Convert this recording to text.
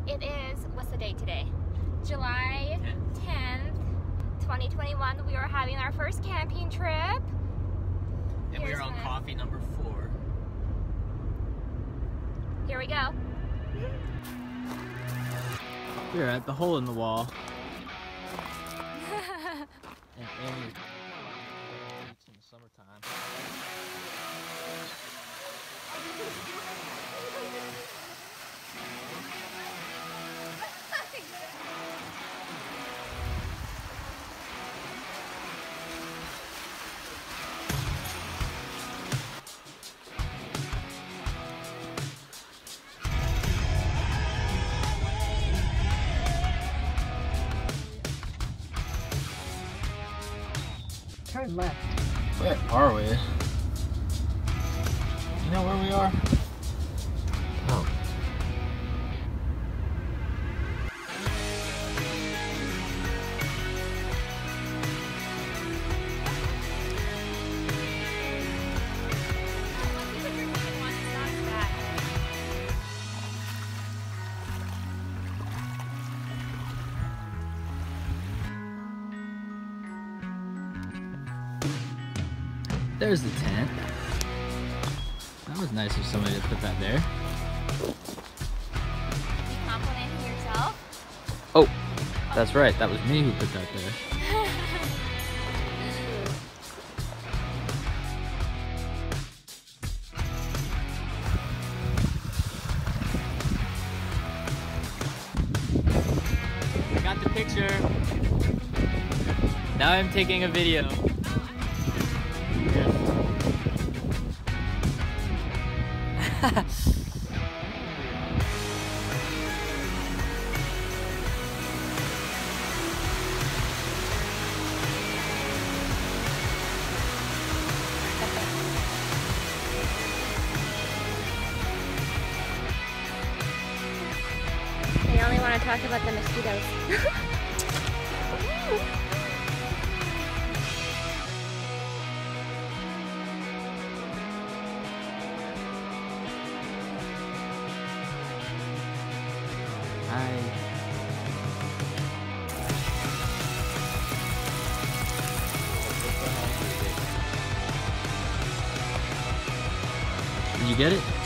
It is, what's the date today? July 10th, 2021. We are having our first camping trip. And we are on coffee number 4. Here we go. We're at the hole in the wall. And Amy is in the summertime. Turn left. Where are we? You know where we are? Oh. There's the tent. That was nice of somebody to put that there. You complimenting yourself? Oh, that's right. That was me who put that there. I got the picture. Now I'm taking a video. They only want to talk about the mosquitoes. Hi. Did you get it?